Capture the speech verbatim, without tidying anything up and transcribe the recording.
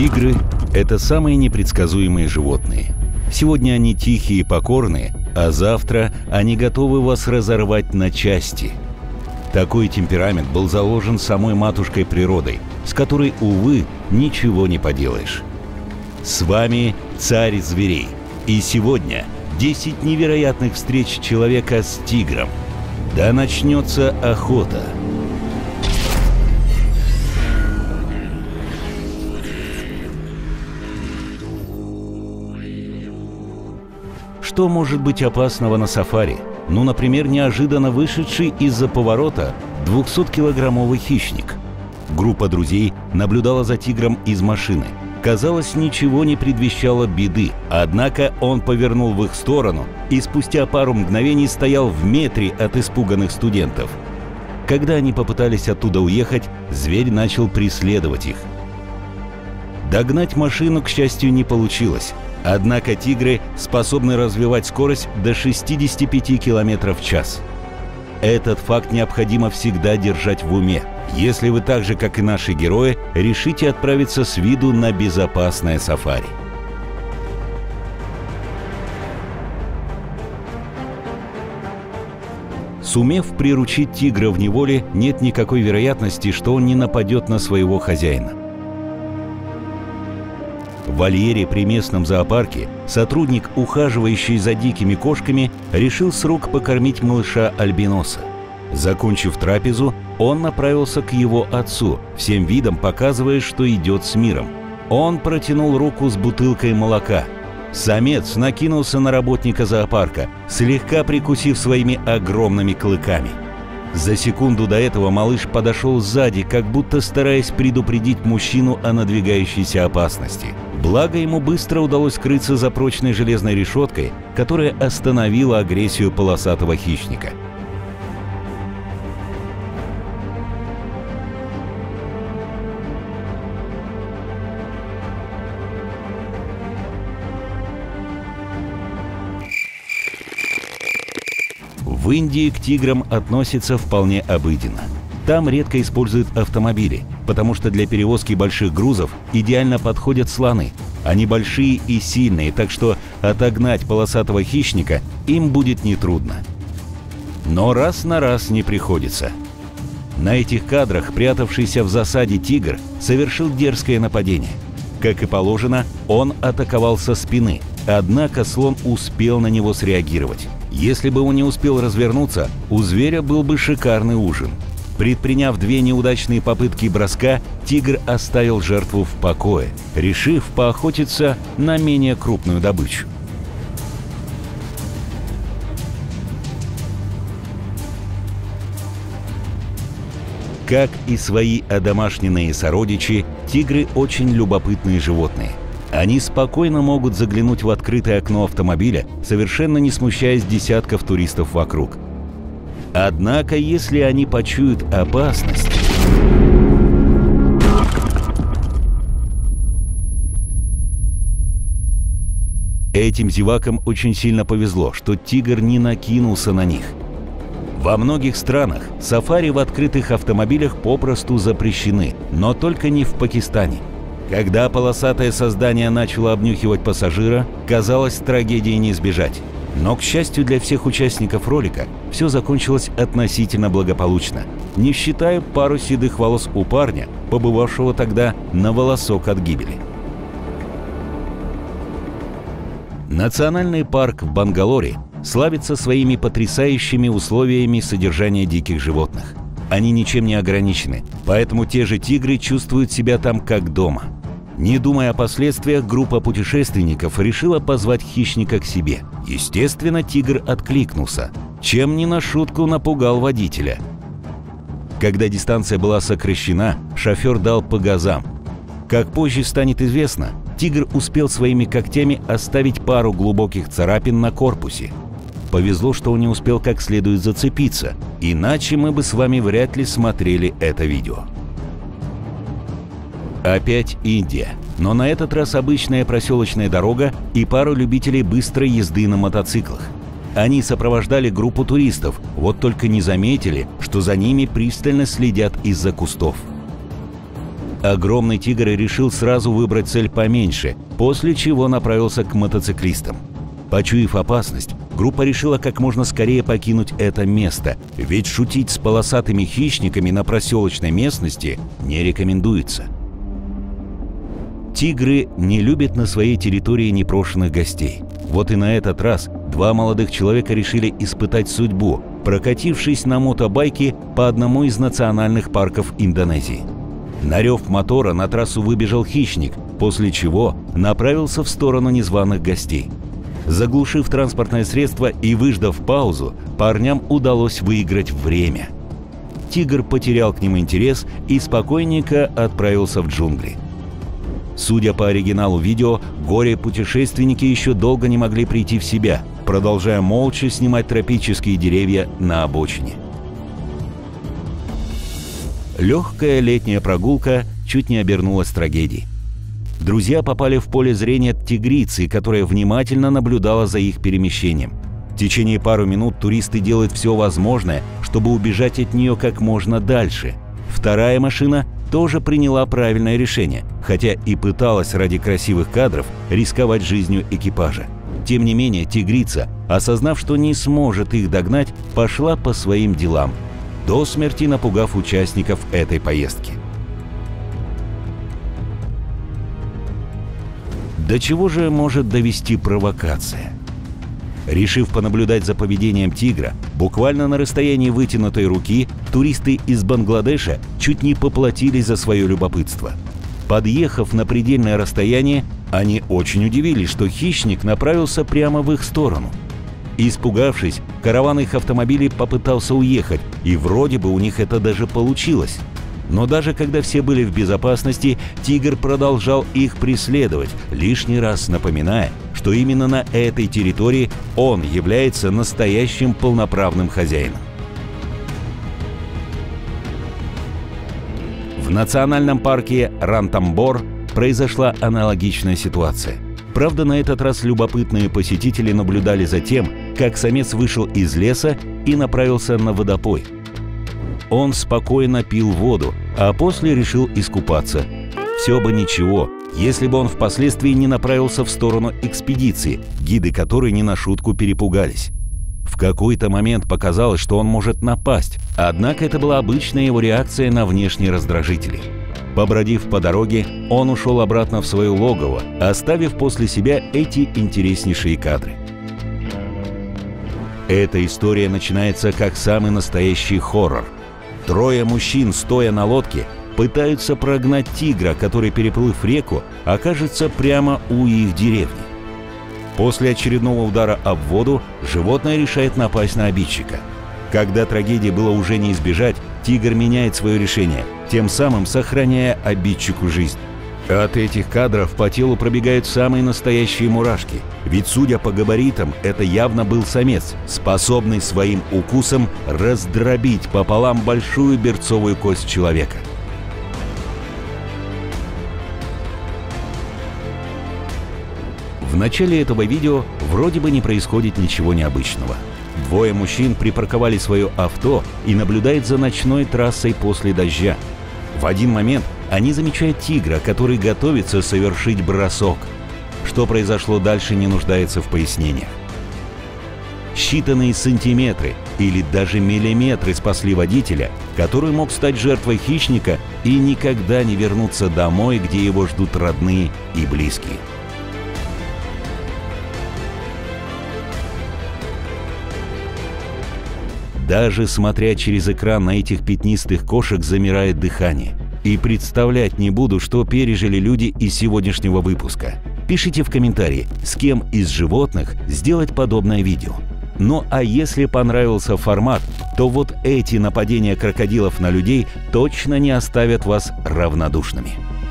Тигры – это самые непредсказуемые животные. Сегодня они тихие и покорные, а завтра они готовы вас разорвать на части. Такой темперамент был заложен самой матушкой природой, с которой, увы, ничего не поделаешь. С вами царь зверей. И сегодня десять невероятных встреч человека с тигром. Да начнется охота. Что может быть опасного на сафари? Ну, например, неожиданно вышедший из-за поворота двухсоткилограммовый хищник. Группа друзей наблюдала за тигром из машины. Казалось, ничего не предвещало беды, однако он повернул в их сторону и спустя пару мгновений стоял в метре от испуганных студентов. Когда они попытались оттуда уехать, зверь начал преследовать их. Догнать машину, к счастью, не получилось. Однако тигры способны развивать скорость до шестидесяти пяти километров в час. Этот факт необходимо всегда держать в уме, если вы так же, как и наши герои, решите отправиться с виду на безопасное сафари. Сумев приручить тигра в неволе, нет никакой вероятности, что он не нападет на своего хозяина. В вольере при местном зоопарке сотрудник, ухаживающий за дикими кошками, решил с рук покормить малыша альбиноса. Закончив трапезу, он направился к его отцу, всем видом показывая, что идет с миром. Он протянул руку с бутылкой молока. Самец накинулся на работника зоопарка, слегка прикусив своими огромными клыками. За секунду до этого малыш подошел сзади, как будто стараясь предупредить мужчину о надвигающейся опасности. Благо, ему быстро удалось скрыться за прочной железной решеткой, которая остановила агрессию полосатого хищника. В Индии к тиграм относятся вполне обыденно. Там редко используют автомобили, потому что для перевозки больших грузов идеально подходят слоны. Они большие и сильные, так что отогнать полосатого хищника им будет нетрудно. Но раз на раз не приходится. На этих кадрах прятавшийся в засаде тигр совершил дерзкое нападение. Как и положено, он атаковал со спины, однако слон успел на него среагировать. Если бы он не успел развернуться, у зверя был бы шикарный ужин. Предприняв две неудачные попытки броска, тигр оставил жертву в покое, решив поохотиться на менее крупную добычу. Как и свои одомашненные сородичи, тигры очень любопытные животные. Они спокойно могут заглянуть в открытое окно автомобиля, совершенно не смущаясь десятков туристов вокруг. Однако, если они почуют опасность, этим зевакам очень сильно повезло, что тигр не накинулся на них. Во многих странах сафари в открытых автомобилях попросту запрещены, но только не в Пакистане. Когда полосатое создание начало обнюхивать пассажира, казалось, трагедии не избежать. Но, к счастью для всех участников ролика, все закончилось относительно благополучно, не считая пару седых волос у парня, побывавшего тогда на волосок от гибели. Национальный парк в Бангалоре славится своими потрясающими условиями содержания диких животных. Они ничем не ограничены, поэтому те же тигры чувствуют себя там как дома. Не думая о последствиях, группа путешественников решила позвать хищника к себе. Естественно, тигр откликнулся, чем не на шутку напугал водителя. Когда дистанция была сокращена, шофер дал по газам. Как позже станет известно, тигр успел своими когтями оставить пару глубоких царапин на корпусе. Повезло, что он не успел как следует зацепиться, иначе мы бы с вами вряд ли смотрели это видео. Опять Индия, но на этот раз обычная проселочная дорога и пару любителей быстрой езды на мотоциклах. Они сопровождали группу туристов, вот только не заметили, что за ними пристально следят из-за кустов. огромный тигр решил сразу выбрать цель поменьше, после чего направился к мотоциклистам. Почуяв опасность, группа решила как можно скорее покинуть это место, ведь шутить с полосатыми хищниками на проселочной местности не рекомендуется. Тигры не любят на своей территории непрошенных гостей. Вот и на этот раз два молодых человека решили испытать судьбу, прокатившись на мотобайке по одному из национальных парков Индонезии. На рев мотора на трассу выбежал хищник, после чего направился в сторону незваных гостей. Заглушив транспортное средство и выждав паузу, парням удалось выиграть время. Тигр потерял к ним интерес и спокойненько отправился в джунгли. Судя по оригиналу видео, горе-путешественники еще долго не могли прийти в себя, продолжая молча снимать тропические деревья на обочине. Легкая летняя прогулка чуть не обернулась трагедией. Друзья попали в поле зрения тигрицы, которая внимательно наблюдала за их перемещением. В течение пары минут туристы делают все возможное, чтобы убежать от нее как можно дальше. Вторая машина тоже приняла правильное решение, хотя и пыталась ради красивых кадров рисковать жизнью экипажа. Тем не менее, тигрица, осознав, что не сможет их догнать, пошла по своим делам, до смерти напугав участников этой поездки. До чего же может довести провокация? Решив понаблюдать за поведением тигра, буквально на расстоянии вытянутой руки, туристы из Бангладеша чуть не поплатились за свое любопытство. Подъехав на предельное расстояние, они очень удивились, что хищник направился прямо в их сторону. Испугавшись, караван их автомобилей попытался уехать, и вроде бы у них это даже получилось. Но даже когда все были в безопасности, тигр продолжал их преследовать, лишний раз напоминая, что именно на этой территории он является настоящим полноправным хозяином. В национальном парке Рантамбор произошла аналогичная ситуация. Правда, на этот раз любопытные посетители наблюдали за тем, как самец вышел из леса и направился на водопой. Он спокойно пил воду, а после решил искупаться. Все бы ничего, если бы он впоследствии не направился в сторону экспедиции, гиды которой не на шутку перепугались. В какой-то момент показалось, что он может напасть, однако это была обычная его реакция на внешние раздражители. Побродив по дороге, он ушел обратно в свое логово, оставив после себя эти интереснейшие кадры. Эта история начинается как самый настоящий хоррор. Трое мужчин, стоя на лодке, пытаются прогнать тигра, который, переплыв реку, окажется прямо у их деревни. После очередного удара об воду животное решает напасть на обидчика. Когда трагедии было уже не избежать, тигр меняет свое решение, тем самым сохраняя обидчику жизнь. От этих кадров по телу пробегают самые настоящие мурашки, ведь, судя по габаритам, это явно был самец, способный своим укусом раздробить пополам большую берцовую кость человека. В начале этого видео вроде бы не происходит ничего необычного. Двое мужчин припарковали свое авто и наблюдают за ночной трассой после дождя. В один момент они замечают тигра, который готовится совершить бросок. Что произошло дальше, не нуждается в пояснениях. Считанные сантиметры или даже миллиметры спасли водителя, который мог стать жертвой хищника и никогда не вернуться домой, где его ждут родные и близкие. Даже смотря через экран на этих пятнистых кошек, замирает дыхание. И представлять не буду, что пережили люди из сегодняшнего выпуска. Пишите в комментарии, с кем из животных сделать подобное видео. Ну а если понравился формат, то вот эти нападения крокодилов на людей точно не оставят вас равнодушными.